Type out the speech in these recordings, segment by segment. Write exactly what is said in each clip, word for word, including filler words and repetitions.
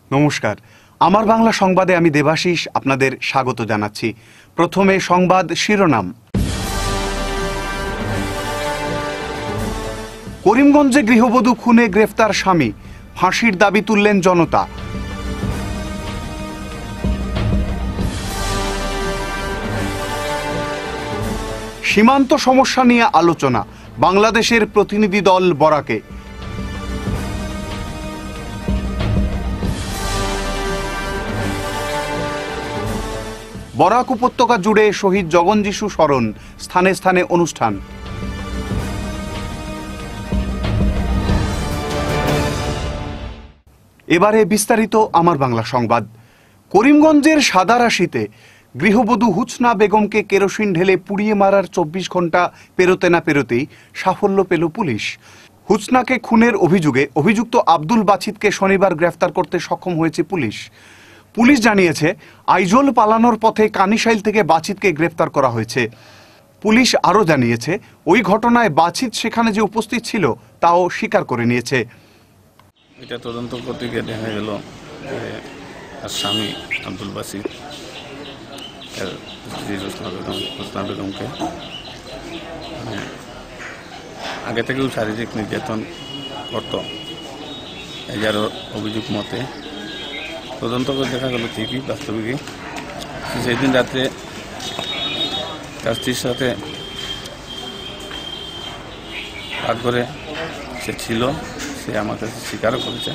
নমস্কার, আমার বাংলা সংবাদে আমি দেবাশিস আপনাদের স্বাগত জানাচ্ছি। প্রথমে সংবাদ শিরোনাম। করিমগঞ্জে গৃহবধূ খুনে গ্রেফতার স্বামী, ফাঁসির দাবি তুললেন জনতা। সীমান্ত সমস্যা নিয়ে আলোচনা, বাংলাদেশের প্রতিনিধি দল বরাকে। বরাক উপত্যকা জুড়ে শহীদ জগন-যিশু স্মরণ, স্থানে স্থানে অনুষ্ঠান। এবারে বিস্তারিত আমার বাংলা সংবাদ। করিমগঞ্জের সাদারাশিতে গৃহবধূ হুসনা বেগমকে কেরোসিন ঢেলে পুড়িয়ে মারার চব্বিশ ঘন্টা পেরোতে না পেরোতেই সাফল্য পেল পুলিশ। হুসনাকে খুনের অভিযোগে অভিযুক্ত আব্দুল বাছিতকে শনিবার গ্রেফতার করতে সক্ষম হয়েছে পুলিশ। পুলিশ জানিয়েছে, আইজল পালানোর পথে কানিশাইল থেকে বাছিতকে গ্রেফতার করা হয়েছে। পুলিশ আরও জানিয়েছে, ওই ঘটনায় বাছিত সেখানে যে উপস্থিত ছিল তাও স্বীকার করে নিয়েছে। এটা তদন্ত করতে গিয়ে দেখা গেল আর স্বামী আব্দুল বাছিত হুসনা বেগমকে মানে আগে থেকেও শারীরিক নির্যাতন করত, এই যার অভিযোগ মতে। তদন্ত করে দেখা গেল ঠিকই বাস্তবিকই সেই দিন রাত্রে তার স্ত্রীর সাথে রাত করে সে ছিল, সে আমার কাছে স্বীকারও করেছে।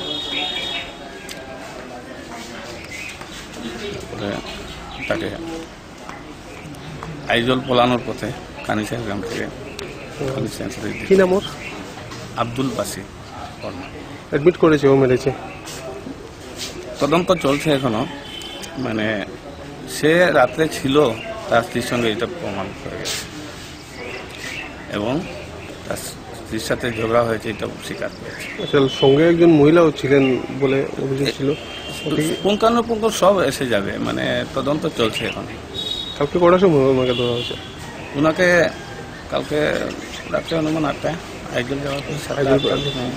তাকে আইজল পলানোর পথে কানিশাইল গ্রাম থেকে আব্দুল বাছিত অ্যাডমিট করেছে, ও মেরেছে। তদন্ত চলছে এখনো, মানে সে রাত্রে ছিল তার স্ত্রীর সঙ্গে এটা প্রমাণ করে গেছে এবং তার স্ত্রীর সাথে ঝগড়া হয়েছে এটা স্বীকার করেছে। আসলে সঙ্গে একজন মহিলাও ছিলেন বলে অভিযোগ ছিল। পুঙ্খানুপুঙ্খ সব এসে যাবে, মানে তদন্ত চলছে এখন। কালকে কটার সময় ওনাকে ধরা হয়েছে? ওনাকে কালকে রাত্রে অনুমান আটটায় একজন যাওয়ার পর।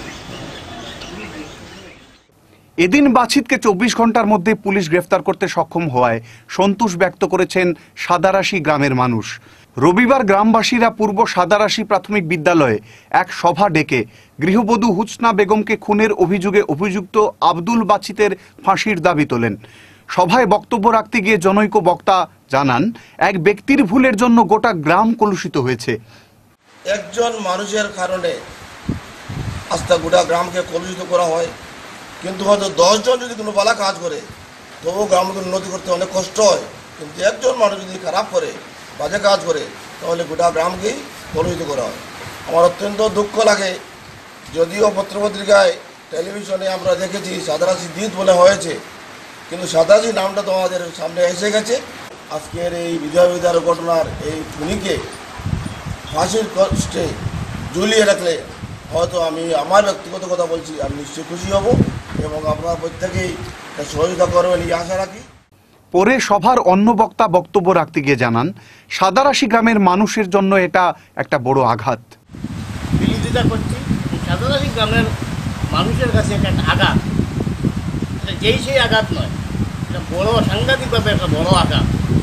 এদিন বাছিতকে চব্বিশ ঘন্টার মধ্যে পুলিশ গ্রেফতার করতে সক্ষম হওয়ায় সন্তোষ ব্যক্ত করেছেন সাদারাশি গ্রামের মানুষ। রবিবার গ্রামবাসীরা পূর্ব সাদারাশি প্রাথমিক বিদ্যালয়ে এক সভা ডেকে গৃহবধূ হুসনা বেগমকে খুনের অভিযোগে অভিযুক্ত আব্দুল বাছিতের ফাঁসির দাবি তোলেন। সভায় বক্তব্য রাখতে গিয়ে জনৈক বক্তা জানান, এক ব্যক্তির ভুলের জন্য গোটা গ্রাম কলুষিত হয়েছে। একজন মানুষের কারণে আস্থা গোটা গ্রামকে কলুষিত করা হয়, কিন্তু হয়তো দশজন যদি কোনো বালা কাজ করে তবুও গ্রামকে উন্নতি করতে অনেক কষ্ট হয়। কিন্তু একজন মানুষ যদি খারাপ করে, বাজে কাজ করে, তাহলে গোটা গ্রামকেই কলুষিত করা হয়। আমার অত্যন্ত দুঃখ লাগে, যদিও পত্রপত্রিকায় টেলিভিশনে আমরা দেখেছি সাদারাশি দ্বীপ বলে হয়েছে, কিন্তু সাদারাশি নামটা তো আমাদের সামনে এসে গেছে। আজকের এই বিধবা বিধার ঘটনার এই খুনিকে ফাঁসির কষ্টে ঝুলিয়ে রাখলে হয়তো আমি আমার ব্যক্তিগত কথা বলছি, আমি নিশ্চয়ই খুশি হব এবং আপনারা প্রত্যেকেই সহযোগিতা করবেন এই আশা রাখি। পরে সভার অন্য বক্তা বক্তব্য রাখতে গিয়ে জানান, সাদারাশি গ্রামের মানুষের জন্য এটা একটা বড় আঘাত। বিরোধিতা করছি, সাদারাশি গ্রামের মানুষের কাছে একটা আঘাত, যেই সেই আঘাত নয়, এটা বড় সাংঘাতিকভাবে একটা বড় আঘাত।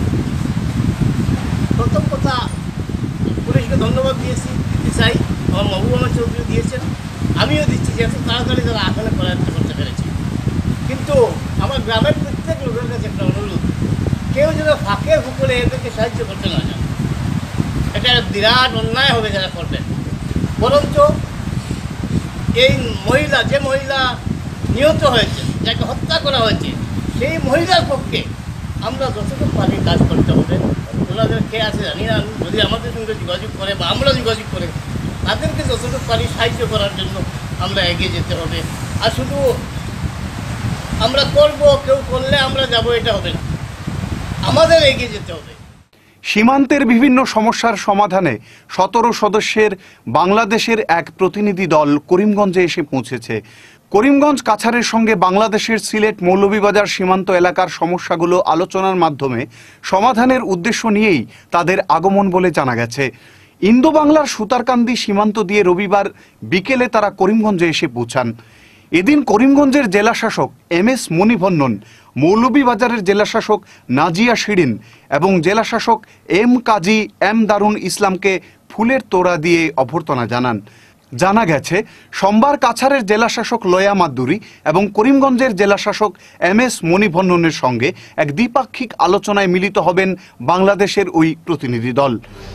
প্রথম কথা, পুলিশকে ধন্যবাদ দিয়েছি দিতে চাই, আমার মহবুবা চৌধুরী দিয়েছেন, আমিও দিচ্ছি যে এত তাড়াতাড়ি তারা আসলে পরায়ত্ত করতে পেরেছে। কিন্তু আমার গ্রামের প্রত্যেক লোকের কাছে একটা অনুরোধ, কেউ যেন ফাঁকের ফুকলে এদেরকে সাহায্য করতে না যান। এটা বিরাট অন্যায় হবে যারা করবেন। বরঞ্চ এই মহিলা, যে মহিলা নিহত হয়েছে, যাকে হত্যা করা হয়েছে, সেই মহিলার পক্ষে আমরা যতটুকু পারি কাজ করতে হবে। ওনাদের কে আছে জানি না, যদি আমাদের সঙ্গে যোগাযোগ করে বা আমরা যোগাযোগ করে তাদেরকে যতটুকু পারি সাহায্য করার জন্য আমরা এগিয়ে যেতে হবে। আর শুধু আমরা করব, কেউ করলে আমরা যাব, এটা হবে না, আমাদের এগিয়ে যেতে হবে। সীমান্তের বিভিন্ন সমস্যার সমাধানে সতেরো সদস্যের বাংলাদেশের এক প্রতিনিধি দল করিমগঞ্জে এসে পৌঁছেছে। করিমগঞ্জ কাছাড়ের সঙ্গে বাংলাদেশের সিলেট মৌলভীবাজার সীমান্ত এলাকার সমস্যাগুলো আলোচনার মাধ্যমে সমাধানের উদ্দেশ্য নিয়েই তাদের আগমন বলে জানা গেছে। ইন্দো বাংলার সুতারকান্দি সীমান্ত দিয়ে রবিবার বিকেলে তারা করিমগঞ্জে এসে পৌঁছান। এদিন করিমগঞ্জের জেলা শাসক এম এস মণিভন্নন, মৌলভীবাজারের জেলা শাসক নাজিয়া শিরিন এবং জেলা শাসক এম কাজী এম দারুন ইসলামকে ফুলের তোড়া দিয়ে অভ্যর্থনা জানান। জানা গেছে সোমবার কাছাড়ের জেলা শাসক লয়া মাদ্দুরী এবং করিমগঞ্জের জেলা শাসক এম এস মণিভন্ননের সঙ্গে এক দ্বিপাক্ষিক আলোচনায় মিলিত হবেন বাংলাদেশের ওই প্রতিনিধি দল।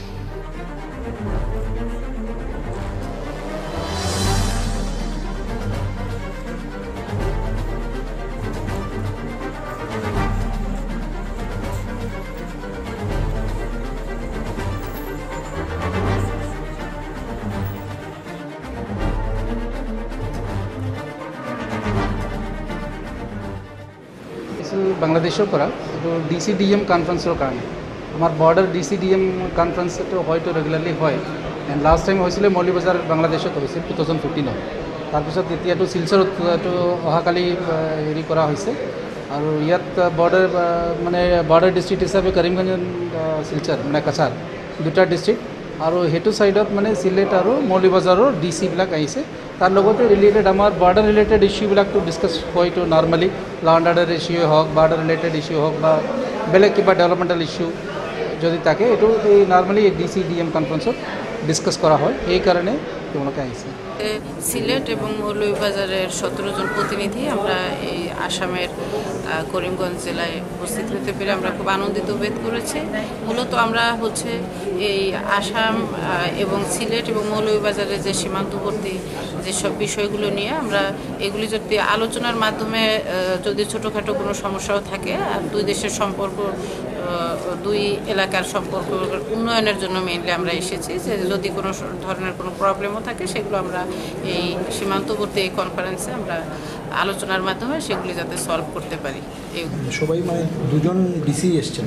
বাংলাদেশৰ পৰা এইটো ডি চি ডি এম কনফাৰেন্সৰ কাৰণে আমাৰ border D C D M কনফাৰেন্সটো হয়তো ৰেগুলাৰলি হয়। এণ্ড লাষ্ট টাইম হৈছিলে মৌলভীবাজাৰ বাংলাদেশত হৈছিল টু থাউজেণ্ড ফিফটিনত। তাৰপিছত এতিয়াতো শিলচৰত এইটো অহাকালি হেৰি কৰা হৈছে আৰু ইয়াত বৰ্ডাৰ মানে বৰ্ডাৰ ডিষ্ট্ৰিক্ট হিচাপে কৰিমগঞ্জ শিলচৰ মানে কাছাৰ দুটা ডিষ্ট্ৰিক্ট আৰু সেইটো ছাইডত মানে চিলেট আৰু মৌলভীবাজাৰৰ ডি চিবিলাক আহিছে। তাৰ লগতে ৰিলেটেড আমাৰ বৰ্ডাৰ ৰিলেটেড ইছ্যুবিলাকটো ডিছকাছ হয়তো নৰ্মেলি ল এণ্ড অৰ্ডাৰ ইছ্যুৱে হওক, বৰ্ডাৰ ৰিলেটেড ইছ্যু হওক বা বেলেগ কিবা ডেভেলপমেণ্টেল ইছ্যু যদি থাকে এইটো এই normally D C D M কনফাৰেন্সত ডিছকাছ কৰা হয়, সেইকাৰণে তেওঁলোকে আহিছে। সিলেট এবং মৌলভীবাজারের সতেরো জন প্রতিনিধি আমরা এই আসামের করিমগঞ্জ জেলায় উপস্থিত হতে পেরে আমরা খুব আনন্দিত বোধ করেছি। মূলত আমরা হচ্ছে এই আসাম এবং সিলেট এবং মৌলভীবাজারের যে সীমান্তবর্তী যেসব বিষয়গুলো নিয়ে আমরা এগুলি যদি আলোচনার মাধ্যমে যদি ছোটোখাটো কোনো সমস্যাও থাকে দুই দেশের সম্পর্ক দুই এলাকার সম্পর্ক উন্নয়নের জন্য মেইনলি আমরা এসেছি, যে যদি কোনো ধরনের কোনো প্রবলেমও থাকে সেগুলো আমরা এই সীমান্তবর্তী এই কনফারেন্সে আমরা আলোচনার মাধ্যমে সেগুলি যাতে সলভ করতে পারি। সবাই মানে দুজন ডিসি এসছেন,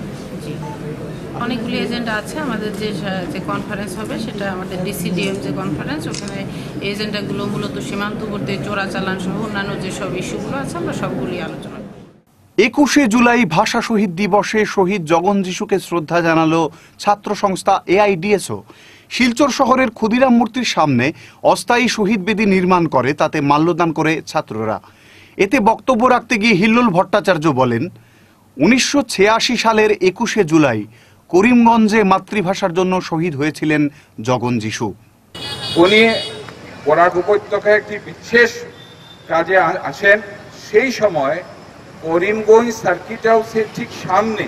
অনেকগুলি এজেন্ডা আছে আমাদের যে যে কনফারেন্স হবে সেটা আমাদের ডিসিডিএম যে কনফারেন্স, ওখানে এজেন্ডাগুলো মূলত সীমান্তবর্তী চোরাচালান সহ অন্যান্য যেসব ইস্যুগুলো আছে আমরা সবগুলি আলোচনা। একুশে জুলাই ভাষা শহীদ দিবসে শহীদ জগন যিশুকে শ্রদ্ধা জানালো ছাত্র সংস্থা এআইডিএসও। শিলচর শহরের ক্ষুদিরাম মূর্তির সামনে অস্থায়ী শহীদ বেদি নির্মাণ করে তাতে মাল্যদান করে ছাত্ররা। এতে বক্তব্য রাখতে গিয়ে হিল্লোল ভট্টাচার্য বলেন, উনিশশো ছিয়াশি সালের একুশে জুলাই করিমগঞ্জে মাতৃভাষার জন্য শহীদ হয়েছিলেন জগন যিশু। উনি বরাক উপত্যকায় একটি বিশেষ কাজে আসেন। সেই সময় করিমগঞ্জ সার্কিট হাউসের ঠিক সামনে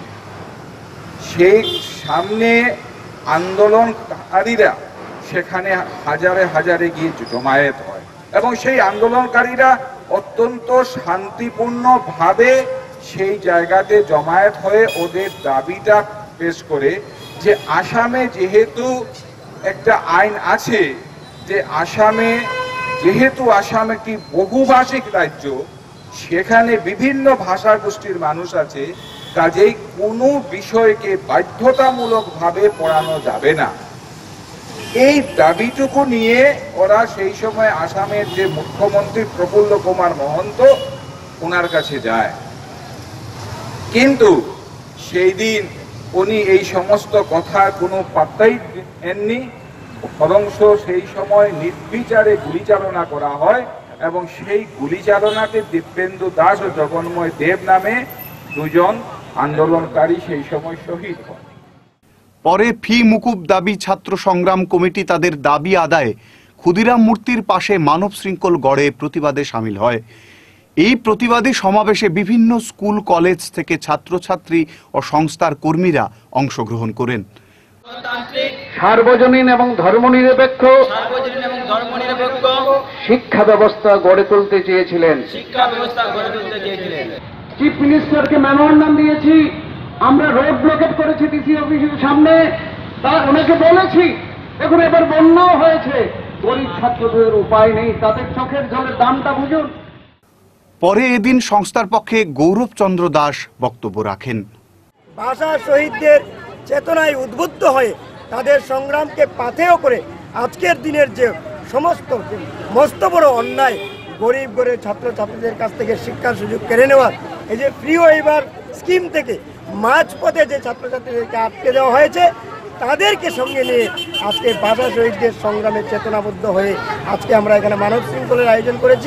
সেই সামনে আন্দোলনকারীরা সেখানে হাজারে হাজারে গিয়ে জমায়েত হয় এবং সেই আন্দোলনকারীরা অত্যন্ত শান্তিপূর্ণভাবে সেই জায়গাতে জমায়েত হয়ে ওদের দাবিটা পেশ করে যে আসামে যেহেতু একটা আইন আছে যে আসামে যেহেতু আসাম একটি বহুভাষিক রাজ্য, সেখানে বিভিন্ন ভাষা গোষ্ঠীর মানুষ আছে, কাজেই কোনো বিষয়কে বাধ্যতামূলকভাবে পড়ানো যাবে না। এই দাবিটুকু নিয়ে ওরা সেই সময় আসামের যে মুখ্যমন্ত্রী প্রফুল্ল কুমার মহন্ত ওনার কাছে যায়, কিন্তু সেই দিন উনি এই সমস্ত কথার কোনো পাত্তাই দেননি। বরংশ সেই সময় নির্বিচারে গুলিচালনা করা হয় এবং সেই গুলিচালনাকে দিব্যেন্দু দাস ও জগন্ময় দেব নামে দুজন আন্দোলনকারী সেই সময় শহীদ হন। পরে ফি মুকুব দাবি ছাত্র সংগ্রাম কমিটি তাদের দাবি আদায়ে ক্ষুদিরাম মূর্তির পাশে মানব শৃঙ্খল গড়ে প্রতিবাদে সামিল হয়। এই প্রতিবাদী সমাবেশে বিভিন্ন স্কুল কলেজ থেকে ছাত্রছাত্রী ও সংস্থার কর্মীরা অংশগ্রহণ করেন। সার্বজনীন এবং ধর্মনিরপেক্ষ শিক্ষা ব্যবস্থা গড়ে তুলতে চেয়েছিলেন। চিফ মিনিস্টারকে মেমোরান্ডাম দিয়েছি, আমরা রোড ব্লকেট করেছি ডিসি অফিসের সামনে, তা ওনাকে বলেছি এখন এবার বন্যাও হয়েছে, গরিব ছাত্রদের উপায় নেই, তাদের চোখের জলের দামটা বুঝুন। পরে এদিন সংস্থার পক্ষে গৌরব চন্দ্র দাস বক্তব্য রাখেন। ভাষা শহীদদের চেতনায় উদ্বুদ্ধ হয়ে তাদের সংগ্রামকে পাথেয় করে আজকের দিনের যে সমস্ত মস্ত বড় অন্যায় গরিব গরিব ছাত্রছাত্রীদের কাছ থেকে শিক্ষার সুযোগ কেড়ে নেওয়ার এই যে ফ্রি ওয়েভার স্কিম থেকে মাঝপথে যে ছাত্রছাত্রীদেরকে আটকে দেওয়া হয়েছে, তাদেরকে সঙ্গে নিয়ে আজকে ভাষা শহীদদের সংগ্রামে চেতনাবদ্ধ হয়ে আজকে আমরা এখানে মানব শৃঙ্খলের আয়োজন করেছি।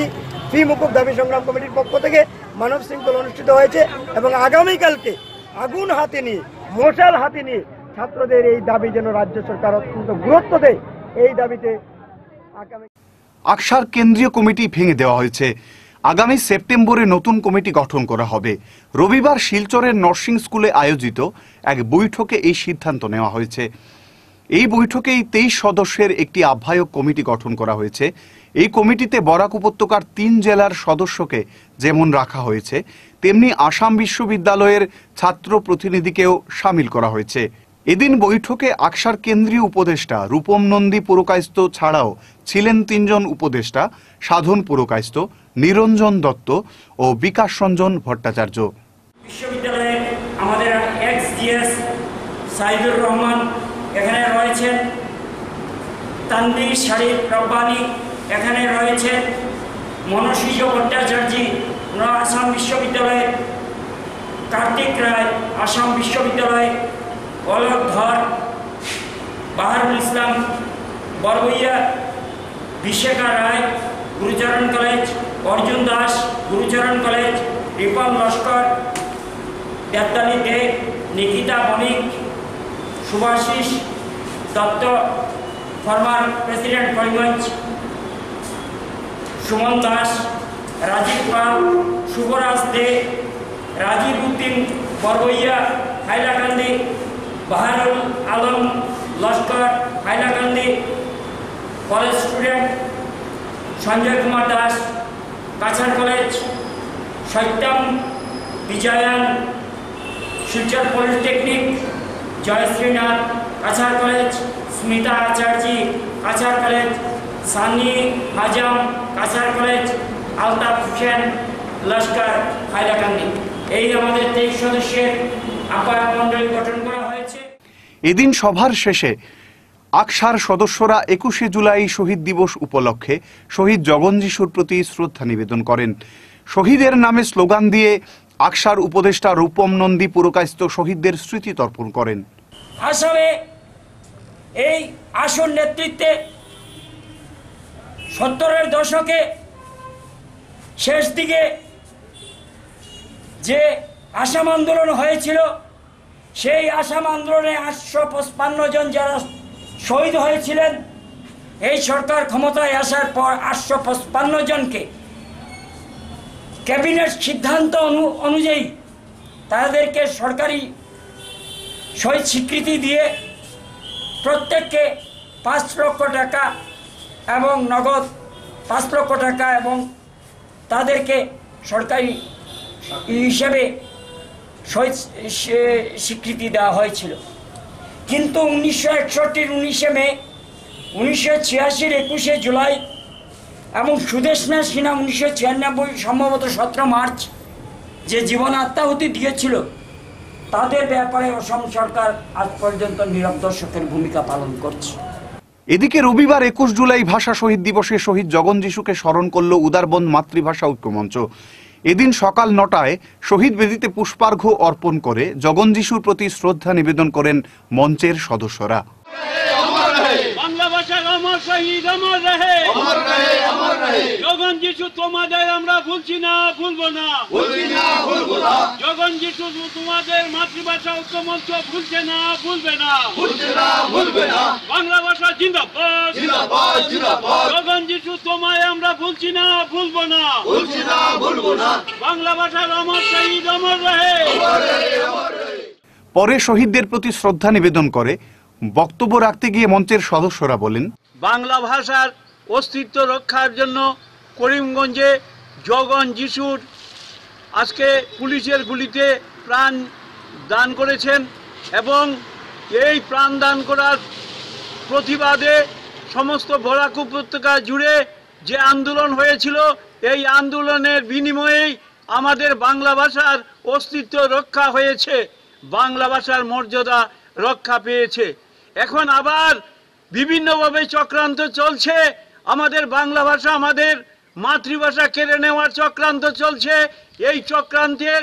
ফি মুকুব দাবি সংগ্রাম কমিটির পক্ষ থেকে মানব শৃঙ্খলা অনুষ্ঠিত হয়েছে এবং আগামীকালকে আগুন হাতে নিয়ে মশাল হাতে নিয়ে ছাত্রদের এই দাবি যেন রাজ্য সরকার অত্যন্ত গুরুত্ব দেয়, এই দাবিতে আগামী আকসার কেন্দ্রীয় কমিটি ভেঙে দেওয়া হয়েছে। আগামী সেপ্টেম্বরে নতুন কমিটি গঠন করা হবে। রবিবার শিলচরের নার্সিং স্কুলে আয়োজিত এক বৈঠকে এই সিদ্ধান্ত নেওয়া হয়েছে। এই বৈঠকেই তেইশ সদস্যের একটি আহ্বায়ক কমিটি গঠন করা হয়েছে। এই কমিটিতে বরাক উপত্যকার তিন জেলার সদস্যকে যেমন রাখা হয়েছে, তেমনি আসাম বিশ্ববিদ্যালয়ের ছাত্র প্রতিনিধিকেও সামিল করা হয়েছে। এদিন বৈঠকে আকসার কেন্দ্রীয় উপদেষ্টা রূপম নন্দী পুরকায়স্থ ছাড়াও ছিলেন তিনজন উপদেষ্টা, সাধন পুরকায়স্থ, নিরঞ্জন দত্ত ও বিকাশ রঞ্জন ভট্টাচার্য। বিশ্ববিদ্যালয়ের আমাদের এক্স জিএস সাইদুর রহমান এখানে রয়েছেন, তানভীর শরীফ রব্বানি এখানে রয়েছেন, মনসিজ ভট্টাচার্য আসাম বিশ্ববিদ্যালয়ের, কার্তিক রায় আসাম বিশ্ববিদ্যালয়, Alok Dhar, Baharul Islam Borbhuiya, Bishakha Roy Gurucharan college, Arjun Das Gurucharan college, Ripon Laskar, Debdali Dey, Nikita Banik, Subhashis Dutta former president Karimganj, Suman Das, Rajib Pal, Shubhraj Dey, Rajib Uddin Borbhuiya Hailakandi, Baharul Alam Laskar Hailakandi, college student Sanjay Kumar Das Cachar college, Satyam Bijoyan Silchar polytechnic, Joyshreenath Cachar college, Smita Acharya Cachar college, Sunny Hajam Cachar college, Altaf Hussain Laskar Hailakandi. এই আমাদের তেইশ সদস্যের আহ্বায়ক মণ্ডলী গঠন করা হয়েছে। এদিন সভার শেষে আকসার সদস্যরা একুশে জুলাই শহীদ দিবস উপলক্ষে শহীদ জগন যিশুর প্রতি শ্রদ্ধা নিবেদন করেন। শহীদের নামে স্লোগান দিয়ে আকসার উপদেষ্টা রূপম নন্দী পুরকায়স্থ শহীদদের স্মৃতি তর্পণ করেন। আসামে এই আসন নেতৃত্বে সত্তরের দশকে শেষ দিকে যে আসাম আন্দোলন হয়েছিল, সেই আসাম আন্দোলনে আটশো পঁচপান্ন জন যারা শহীদ হয়েছিলেন, এই সরকার ক্ষমতায় আসার পর আটশো পঁচপান্ন জনকে ক্যাবিনেট সিদ্ধান্ত অনুযায়ী তাদেরকে সরকারি শহীদ স্বীকৃতি দিয়ে প্রত্যেককে পাঁচ লক্ষ টাকা এবং নগদ পাঁচ লক্ষ টাকা এবং তাদেরকে সরকারি হিসেবে শহীদ স্বীকৃতি দেওয়া হয়েছিল। কিন্তু উনিশশো একষট্টির উনিশে মে, উনিশশো ছিয়াশির একুশে জুলাই এবং সুদেষ্ণা সিনহা উনিশশো ছিয়ানব্বই সম্ভবত সতেরো মার্চ যে জীবন আত্মাহুতি দিয়েছিল, তাদের ব্যাপারে অসম সরকার আজ পর্যন্ত নীরব দর্শকের ভূমিকা পালন করছে। এদিকে রবিবার একুশ জুলাই ভাষা শহীদ দিবসে শহীদ জগন যিশুকে স্মরণ করল উদারবন মাতৃভাষা ঐক্যমঞ্চ। এদিন সকাল নটায় শহীদ বেদিতে পুষ্পার্ঘ্য অর্পণ করে জগন যিশুর প্রতি শ্রদ্ধা নিবেদন করেন মঞ্চের সদস্যরা। বাংলা ভাষার অমর শহীদ অমর রহে, অমর রহে, অমর রহে। জগন যিশু তোমাদের আমরা ভুলছি না, ভুলবো না, ভুলছি না, ভুলবো না। জগন যিশু তোমাদের মাতৃভাষা ঐক্যমঞ্চ ভুলছে না, ভুলবে না, ভুলছে না, ভুলবে না। বাংলা ভাষা জিন্দাবাদ, জিন্দাবাদ, জিন্দাবাদ। জগন যিশু তোমায় আমরা ভুলছি না, ভুলবো না, ভুলছি না, ভুলবো না। বাংলা ভাষার অমর শহীদ অমর রহে, অমর রহে, অমর রহে। পরে শহীদদের প্রতি শ্রদ্ধা নিবেদন করে বক্তব্য রাখতে গিয়ে মঞ্চের সদস্যরা বলেন, বাংলা ভাষার অস্তিত্ব রক্ষার জন্য করিমগঞ্জে জগন যিশুর আজকে পুলিশের গুলিতে প্রাণ দান করেছেন এবং এই প্রাণ দান করার প্রতিবাদে সমস্ত বরাক উপত্যকা জুড়ে যে আন্দোলন হয়েছিল, এই আন্দোলনের বিনিময়েই আমাদের বাংলা ভাষার অস্তিত্ব রক্ষা হয়েছে, বাংলা ভাষার মর্যাদা রক্ষা পেয়েছে। এখন আবার বিভিন্নভাবে চক্রান্ত চলছে, আমাদের বাংলা ভাষা, আমাদের মাতৃভাষা কেড়ে নেওয়ার চক্রান্ত চলছে। এই চক্রান্তের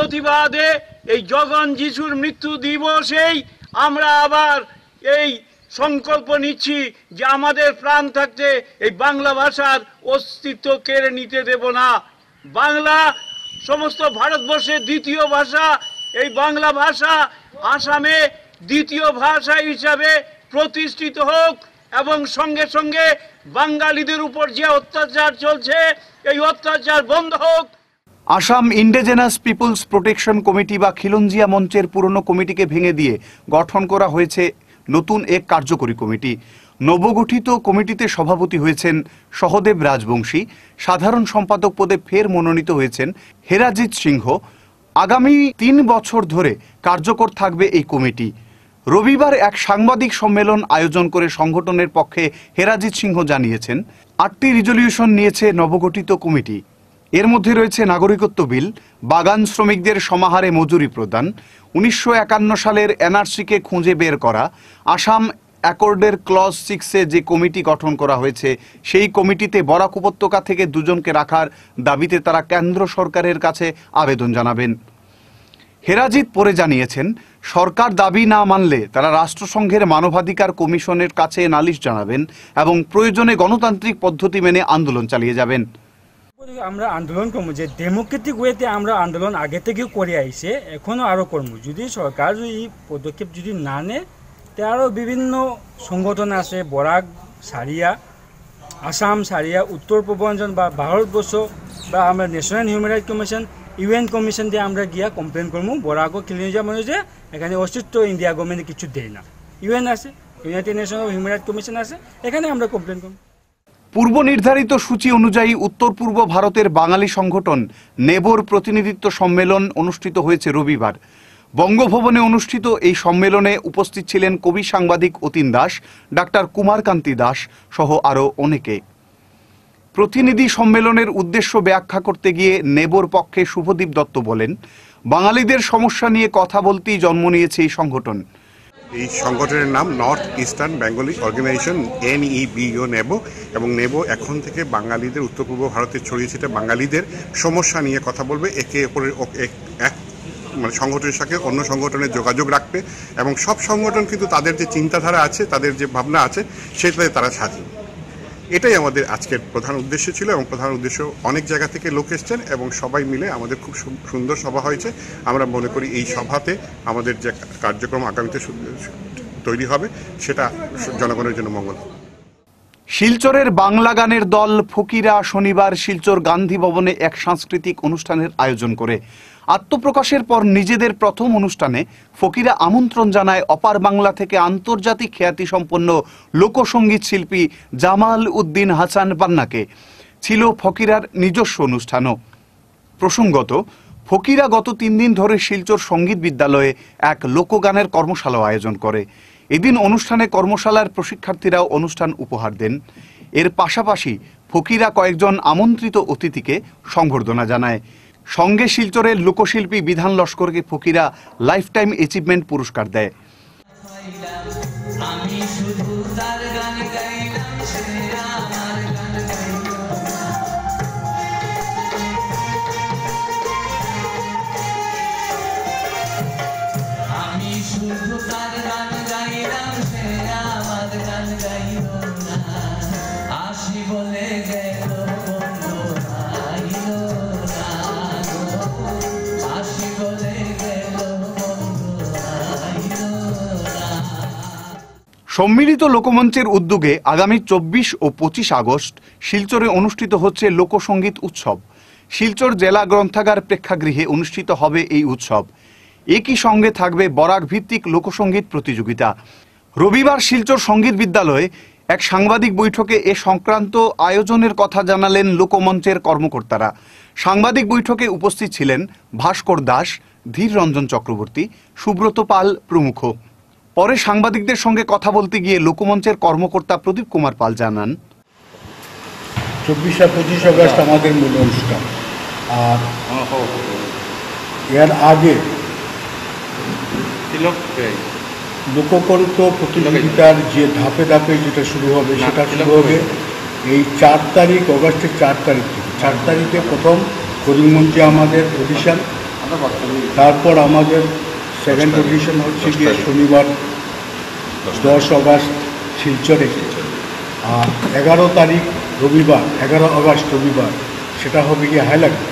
প্রতিবাদে এই জগন যিশুর মৃত্যু দিবসেই আমরা আবার এই সংকল্প নিচ্ছি যে আমাদের প্রাণ থাকতে এই বাংলা ভাষার অস্তিত্ব কেড়ে নিতে দেব না। বাংলা সমস্ত ভারতবর্ষের দ্বিতীয় ভাষা। এই বাংলা ভাষা আসামে দ্বিতীয় ভাষা হিসাবে প্রতিষ্ঠিত হোক এবং সঙ্গে সঙ্গে বাঙালিদের উপর যে অত্যাচার চলছে এই অত্যাচার বন্ধ হোক। Assam indigenous peoples protection committee বা খিলঞ্জিয়া মঞ্চের পুরনো কমিটিকে ভেঙে দিয়ে গঠন করা হয়েছে নতুন এক কার্যকরী কমিটি। নবগঠিত কমিটিতে সভাপতি হয়েছেন সহদেব রাজবংশী, সাধারণ সম্পাদক পদে ফের মনোনীত হয়েছেন হেরাজিৎ সিংহ। আগামী তিন বছর ধরে কার্যকর থাকবে এই কমিটি। রবিবার এক সাংবাদিক সম্মেলন আয়োজন করে সংগঠনের পক্ষে হেরাজিৎ সিংহ জানিয়েছেন, আটটি রিজলিউশন নিয়েছে নবগঠিত কমিটি। এর মধ্যে রয়েছে নাগরিকত্ব বিল, বাগান শ্রমিকদের সমাহারে মজুরি প্রদান, উনিশশো একান্ন সালের এনআরসিকে খুঁজে বের করা, আসাম অ্যাকর্ডের ক্লজ সিক্সে যে কমিটি গঠন করা হয়েছে সেই কমিটিতে বরাক উপত্যকা থেকে দুজনকে রাখার দাবিতে তারা কেন্দ্র সরকারের কাছে আবেদন জানাবেন। হেরাজিৎ পরে জানিয়েছেন, সরকার দাবি না মানলে তারা রাষ্ট্রসংঘের মানবাধিকার কমিশনের কাছে নালিশ জানাবেন এবং প্রয়োজনে গণতান্ত্রিক পদ্ধতি মেনে আন্দোলন চালিয়ে যাবেন। আমরা আন্দোলন করবো যে ডেমোক্রেটিক ওয়েতে আমরা আন্দোলন আগে থেকেও করে আইছে, এখনও আরও করবো। যদি সরকার যদি এই পদক্ষেপ যদি না নেয় তে আরও বিভিন্ন সংগঠন আছে, বরাক সারিয়া, আসাম সারিয়া, উত্তর পূর্বাঞ্চল বা ভারতবর্ষ বা আমরা national human rights commission, UN commission দিয়ে আমরা গিয়া কমপ্লেন করবো বরাক ও খিলঞ্জিয়া মানে যে এখানে অস্তিত্ব ইন্ডিয়া গভর্নমেন্ট কিছু দেয় না। ইউএন আছে, united nation human rights commission আছে, এখানে আমরা কমপ্লেন করবো। পূর্ব নির্ধারিত সূচি অনুযায়ী উত্তর পূর্ব ভারতের বাঙালি সংগঠন নেবোর প্রতিনিধিত্ব সম্মেলন অনুষ্ঠিত হয়েছে রবিবার। বঙ্গভবনে অনুষ্ঠিত এই সম্মেলনে উপস্থিত ছিলেন কবি সাংবাদিক অতীন দাস, ডাক্তার কুমারকান্তি দাস সহ আরও অনেকে। প্রতিনিধি সম্মেলনের উদ্দেশ্য ব্যাখ্যা করতে গিয়ে নেবোর পক্ষে শুভদীপ দত্ত বলেন, বাঙালিদের সমস্যা নিয়ে কথা বলতেই জন্ম নিয়েছে এই সংগঠন। এই সংগঠনের নাম north eastern Bengali organisation, NEBO NEBO, এবং নেবো এখন থেকে বাঙালিদের, উত্তর পূর্ব ভারতে ছড়িয়ে ছিটে বাঙালিদের সমস্যা নিয়ে কথা বলবে। একে অপরের এক মানে সংগঠনের সাথে অন্য সংগঠনের যোগাযোগ রাখবে এবং সব সংগঠন কিন্তু তাদের যে চিন্তাধারা আছে, তাদের যে ভাবনা আছে সেটাতে তারা স্বাধীন। এটাই আমাদের আজকের প্রধান উদ্দেশ্য ছিল এবং প্রধান উদ্দেশ্য অনেক জায়গা থেকে লোক এসছেন এবং সবাই মিলে আমাদের খুব সুন্দর সভা হয়েছে। আমরা মনে করি এই সভাতে আমাদের যে কার্যক্রম আগামীতে তৈরি হবে সেটা জনগণের জন্য মঙ্গল। শিলচরের বাংলা গানের দল ফকিরা শনিবার শিলচর গান্ধী ভবনে এক সাংস্কৃতিক অনুষ্ঠানের আয়োজন করে। আত্মপ্রকাশের পর নিজেদের প্রথম অনুষ্ঠানে ফকিরা আমন্ত্রণ জানায় অপার বাংলা থেকে আন্তর্জাতিক খ্যাতিসম্পন্ন লোকসঙ্গীত শিল্পী জামাল উদ্দিন হাসান পান্নাকে। ছিল ফকিরার নিজস্ব অনুষ্ঠানও। প্রসঙ্গত, ফকিরা গত তিন দিন ধরে শিলচর সঙ্গীত বিদ্যালয়ে এক লোকগানের কর্মশালা আয়োজন করে। এদিন অনুষ্ঠানে কর্মশালার প্রশিক্ষার্থীরাও অনুষ্ঠান উপহার দেন। এর পাশাপাশি ফকিরা কয়েকজন আমন্ত্রিত অতিথিকে সংবর্ধনা জানায়। সঙ্গে শিলচরের লোকশিল্পী বিধান লস্করকে ফকিরা লাইফ টাইম অ্যাচিভমেন্ট পুরস্কার দেয়। সম্মিলিত লোকমঞ্চের উদ্যোগে আগামী চব্বিশ ও পঁচিশ আগস্ট শিলচরে অনুষ্ঠিত হচ্ছে লোকসঙ্গীত উৎসব। শিলচর জেলা গ্রন্থাগার প্রেক্ষাগৃহে অনুষ্ঠিত হবে এই উৎসব। একই সঙ্গে থাকবে বরাক ভিত্তিক লোকসঙ্গীত প্রতিযোগিতা। রবিবার শিলচর সঙ্গীত বিদ্যালয়ে এক সাংবাদিক বৈঠকে এ সংক্রান্ত আয়োজনের কথা জানালেন লোকমঞ্চের কর্মকর্তারা। সাংবাদিক বৈঠকে উপস্থিত ছিলেন ভাস্কর দাস, ধীর রঞ্জন চক্রবর্তী, সুব্রত পাল প্রমুখ। পরে সাংবাদিকদের সঙ্গে কথা বলতে গিয়ে লোকমঞ্চের কর্মকর্তা প্রদীপ কুমার পাল জানান, চব্বিশ আর পঁচিশ আগস্ট আমাদের মূল অনুষ্ঠান, আর এর আগে লোককণ্ঠ প্রতিযোগিতার যে ধাপে ধাপে যেটা শুরু হবে সেটা শুরু হবে এই চার তারিখ অগস্টের চার তারিখ থেকে। চার তারিখে প্রথম করিমগঞ্জে আমাদের অডিশন, তারপর আমাদের সেকেন্ড অডিশন হচ্ছে গিয়ে শনিবার দশ আগস্ট শিলচরে, আর এগারো তারিখ রবিবার, এগারো আগস্ট রবিবার সেটা হবে গিয়ে হাইলাকান্দি।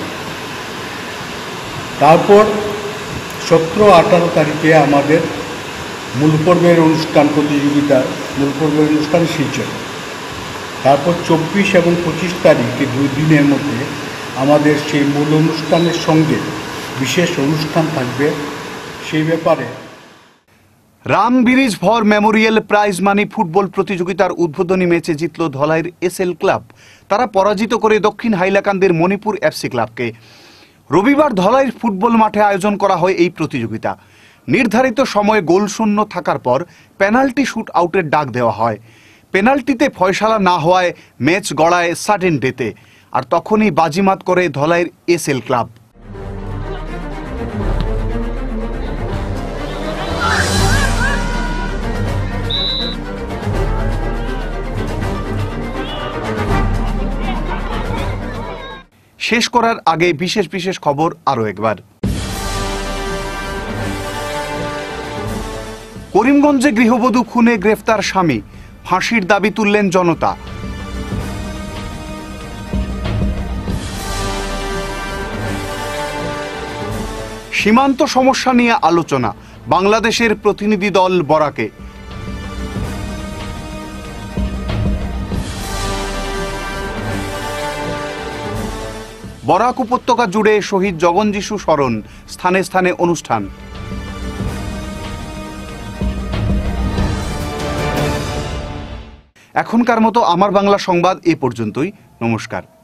তারপর সতেরো আঠারো তারিখে আমাদের মূল পর্বের অনুষ্ঠান, প্রতিযোগিতার মূল পর্বের অনুষ্ঠান শিলচরে। তারপর চব্বিশ এবং পঁচিশ তারিখে দুই দিনের মধ্যে আমাদের সেই মূল অনুষ্ঠানের সঙ্গে বিশেষ অনুষ্ঠান থাকবে। সেই ব্যাপারে রাম ব্রিজ ফর মেমোরিয়াল প্রাইজ মানি ফুটবল প্রতিযোগিতার উদ্বোধনী ম্যাচে জিতল ধলাইয়ের এসএল ক্লাব। তারা পরাজিত করে দক্ষিণ হাইলাকান্দির মণিপুর এফসি ক্লাবকে। রবিবার ধলাইয়ের ফুটবল মাঠে আয়োজন করা হয় এই প্রতিযোগিতা। নির্ধারিত সময়ে গোলশূন্য থাকার পর পেনাল্টি শুট আউটের ডাক দেওয়া হয়। পেনাল্টিতে ফয়সালা না হওয়ায় ম্যাচ গড়ায় সাডেন ডেতে, আর তখনই বাজিমাত করে ধলাইয়ের এসএল ক্লাব। শেষ করার আগে বিশেষ বিশেষ খবর আরও একবার। করিমগঞ্জে গৃহবধূ খুনে গ্রেফতার স্বামী, ফাঁসির দাবি তুললেন জনতা। সীমান্ত সমস্যা নিয়ে আলোচনা, বাংলাদেশের প্রতিনিধি দল বরাকে। বরাক উপত্যকা জুড়ে শহীদ জগন যিশু স্মরণ, স্থানে স্থানে অনুষ্ঠান। এখনকার মতো আমার বাংলা সংবাদ এ পর্যন্তই। নমস্কার।